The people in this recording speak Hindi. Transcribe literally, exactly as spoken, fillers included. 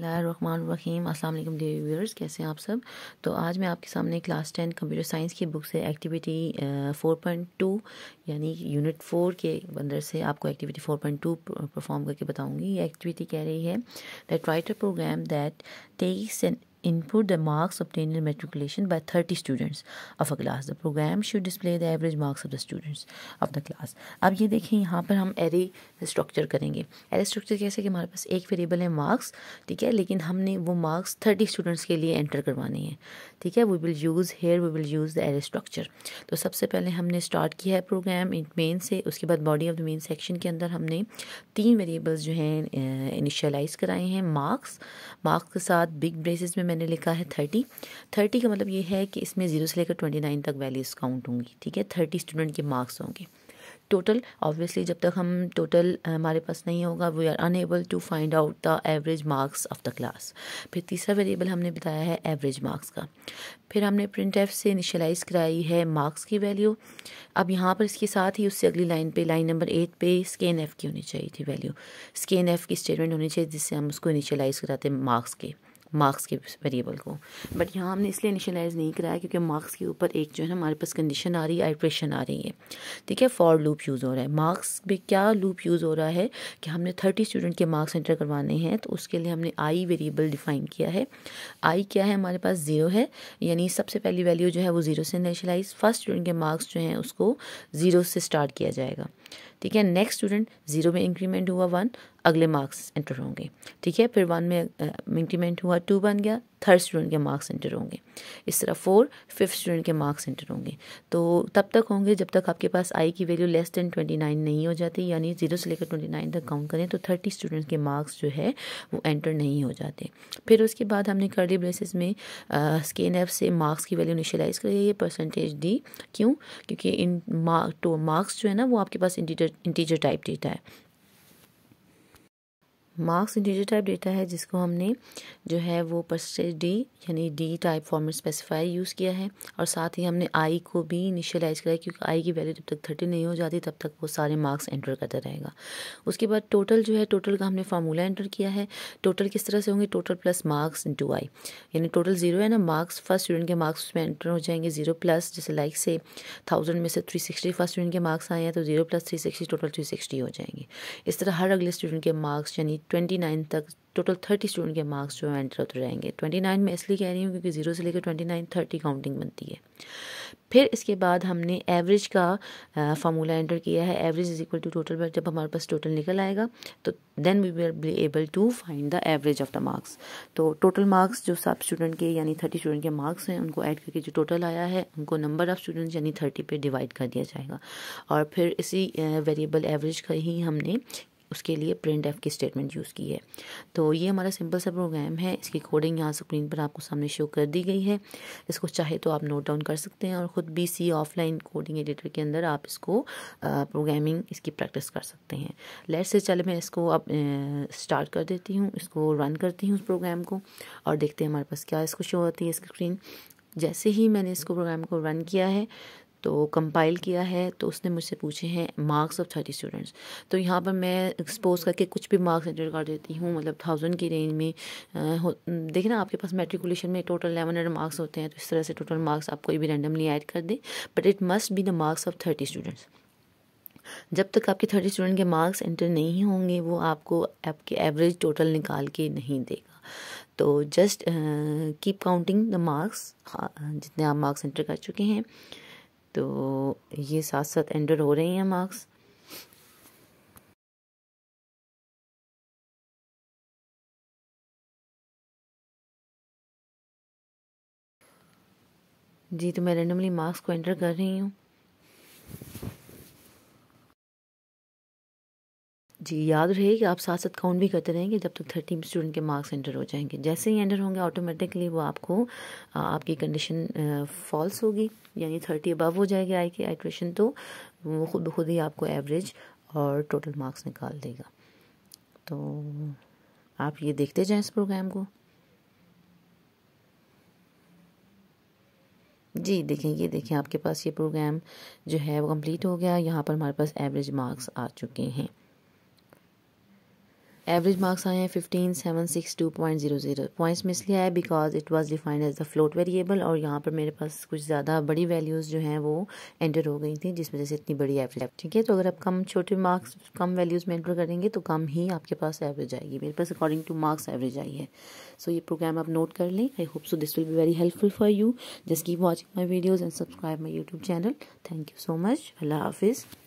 बिस्मिल्लाहिर्रहमानिर्रहीम। अस्सलाम वालेकुम डियर व्यूअर्स, कैसे हैं आप सब। तो आज मैं आपके सामने क्लास टेन कंप्यूटर साइंस की बुक से एक्टिविटी फोर पॉइंट टू यानी यूनिट फोर के अंदर से आपको activity four point two perform करके बताऊंगी। ये एक्टिविटी कह रही है that write a program that takes an input the marks obtained in matriculation by thirty students of a class. The program should display the average marks of the students of the class. अब ये देखें, यहाँ पर हम एरे स्ट्रक्चर करेंगे। एरे स्ट्रक्चर कैसे कि हमारे पास एक वेरिएबल है मार्क्स, ठीक है, लेकिन हमने वो मार्क्स थर्टी स्टूडेंट्स के लिए एंटर करवाने हैं, ठीक है। We will use here we will use the array structure. तो सबसे पहले हमने स्टार्ट किया है प्रोग्राम इन मेन से। उसके बाद body of the main section के अंदर हमने तीन वेरिएबल्स जो हैं इनिशियलाइज कराए हैं। मार्क्स मार्क्स के साथ बिग ब्रेसेस में मैंने लिखा है थर्टी। थर्टी का मतलब ये है कि इसमें जीरो से लेकर ट्वेंटी नाइन तक वैल्यूज काउंट होंगी, ठीक है। थर्टी स्टूडेंट के मार्क्स होंगे टोटल। ऑब्वियसली जब तक हम टोटल हमारे पास नहीं होगा we are unable to find out the average marks of the class. फिर तीसरा वेरिएबल हमने बताया है एवरेज मार्क्स का। फिर हमने प्रिंट एफ से इनिशियलाइज कराई है मार्क्स की वैल्यू। अब यहाँ पर इसके साथ ही उससे अगली लाइन पे लाइन नंबर एट पे स्कैन एफ की होनी चाहिए थी वैल्यू। स्कैन एफ की स्टेटमेंट होनी चाहिए जिससे हम उसको इनिशियलाइज कराते हैं मार्क्स के मार्क्स के वेरिएबल को। बट यहाँ हमने इसलिए इनिशियलाइज नहीं कराया क्योंकि मार्क्स के ऊपर एक जो है हमारे पास कंडीशन आ रही है, आइट्रेशन आ रही है, ठीक है। फॉर लूप यूज़ हो रहा है। मार्क्स में क्या लूप यूज़ हो रहा है कि हमने थर्टी स्टूडेंट के मार्क्स एंटर करवाने हैं, तो उसके लिए हमने आई वेरिएबल डिफाइन किया है। आई क्या है, हमारे पास ज़ीरो है, यानी सबसे पहली वैल्यू जो है वो ज़ीरो से इनिशियलाइज। फर्स्ट स्टूडेंट के मार्क्स जो हैं उसको ज़ीरो से स्टार्ट किया जाएगा, ठीक है। नेक्स्ट स्टूडेंट ज़ीरो में इंक्रीमेंट हुआ वन, अगले मार्क्स एंटर होंगे, ठीक है। फिर वन में इंक्रीमेंट हुआ टू बन गया, थर्ड स्टूडेंट के मार्क्स एंटर होंगे। इस तरह फोर, फिफ्थ स्टूडेंट के मार्क्स एंटर होंगे। तो तब तक होंगे जब तक आपके पास आई की value less than twenty nine नहीं हो जाती, यानी जीरो से लेकर ट्वेंटी नाइन तक काउंट करें तो थर्टी स्टूडेंट्स के मार्क्स जो है वो एंटर नहीं हो जाते। फिर उसके बाद हमने कर्ली ब्रेसेस में स्कैन एफ से मार्क्स की वैल्यू इनिशियलाइज करी है परसेंटेज डी। क्यों? क्योंकि इन मार्क्स जो है ना वो आपके पास इंटीजर इंटीजर टाइप डेटा है। मार्क्स इंटीजर टाइप डेटा है जिसको हमने जो है वो परसेंटेज डी यानी D type format specify use किया है। और साथ ही हमने आई को भी इनिशियलाइज कराया क्योंकि आई की वैल्यू जब तक थर्टी नहीं हो जाती तब तक वो सारे मार्क्स एंटर करता रहेगा। उसके बाद टोटल जो है, टोटल का हमने फार्मूला एंटर किया है। टोटल किस तरह से होंगे, total plus marks into I, यानी टोटल जीरो है ना, मार्क्स फर्स्ट स्टूडेंट के मार्क्स उसमें एंटर हो जाएंगे जीरो प्लस, जैसे लाइक से थाउजेंड में से थ्री सिक्सटी फर्स्ट स्टूडेंट के मार्क्स आए हैं तो zero plus three sixty total three sixty हो जाएंगे। इस तरह हर अगले स्टूडेंट के मार्क्स यानी ट्वेंटी नाइन तक टोटल थर्टी स्टूडेंट के मार्क्स जो एंटर होते रहेंगे। ट्वेंटी नाइन में इसलिए कह रही हूँ क्योंकि जीरो से लेकर ट्वेंटी नाइन थर्टी काउंटिंग बनती है। फिर इसके बाद हमने एवरेज का फार्मूला एंटर किया है। Average is equal to total, but जब हमारे पास टोटल निकल आएगा तो then we will be able to find the average of the marks. तो टोटल मार्क्स जो सब स्टूडेंट के यानी थर्टी स्टूडेंट के मार्क्स हैं उनको ऐड करके जो टोटल आया है उनको नंबर ऑफ स्टूडेंट्स यानी थर्टी पे डिवाइड कर दिया जाएगा। और फिर इसी वेरिएबल एवरेज का ही हमने उसके लिए प्रिंट एफ की स्टेटमेंट यूज़ की है। तो ये हमारा सिंपल सा प्रोग्राम है। इसकी कोडिंग यहाँ स्क्रीन पर आपको सामने शो कर दी गई है। इसको चाहे तो आप नोट डाउन कर सकते हैं और ख़ुद भी सी ऑफलाइन कोडिंग एडिटर के अंदर आप इसको प्रोग्रामिंग इसकी प्रैक्टिस कर सकते हैं। लेट्स से चले मैं इसको अब स्टार्ट कर देती हूँ, इसको रन करती हूँ उस प्रोग्राम को और देखते हैं हमारे पास क्या इसको शो होती है स्क्रीन। जैसे ही मैंने इसको प्रोग्राम को रन किया है तो कंपाइल किया है तो उसने मुझसे पूछे हैं मार्क्स ऑफ थर्टी स्टूडेंट्स। तो यहाँ पर मैं एक्सपोज करके कुछ भी मार्क्स एंटर कर देती हूँ, मतलब थाउजेंड की रेंज में। देखिए ना आपके पास मैट्रिकुलेशन में टोटल इलेवन हंड्रेड मार्क्स होते हैं, तो इस तरह से टोटल मार्क्स आप कोई भी रैंडमली ऐड कर दें, but it must be the marks of thirty students. जब तक आपके थर्टी स्टूडेंट के मार्क्स एंटर नहीं होंगे वो आपको आपके एवरेज टोटल निकाल के नहीं देगा। तो just keep counting the marks, जितने आप मार्क्स एंटर कर चुके हैं। तो ये साथ साथ एंटर हो रहे हैं मार्क्स। जी तो मैं रैंडमली मार्क्स को एंटर कर रही हूँ। जी याद रहे कि आप साथ साथ काउंट भी करते रहेंगे जब तक थर्टी स्टूडेंट के मार्क्स एंटर हो जाएंगे। जैसे ही एंटर होंगे ऑटोमेटिकली वो आपको आपकी कंडीशन फॉल्स होगी यानी थर्टी अबव हो जाएगी आई की आइट्रेशन, तो वो खुद ब खुद ही आपको एवरेज और टोटल मार्क्स निकाल देगा। तो आप ये देखते जाएं इस प्रोग्राम को। जी देखें, ये देखें आपके पास ये प्रोग्राम जो है वो कंप्लीट हो गया। यहाँ पर हमारे पास एवरेज मार्क्स आ चुके हैं। एवरेज मार्क्स आए हैं fifteen seven six two point zero zero. Points में इसलिए आया because it was defined as the float variable, और यहाँ पर मेरे पास कुछ ज़्यादा बड़ी वैल्यूज़ जो हैं वो एंटर हो गई थी, जिस वजह से इतनी बड़ी एवरेज। ठीक है, तो अगर आप कम छोटे मार्क्स कम वैल्यूज़ में एंटर करेंगे तो कम ही आपके पास एवरेज आएगी। मेरे पास अकॉर्डिंग टू मार्क्स एवरेज आई है। सो so, ये प्रोग्राम आप नोट कर लें। I hope so this will be very helpful for you. Just keep watching my videos and subscribe my YouTube channel. Thank you so much. अल्लाह हाफिज़।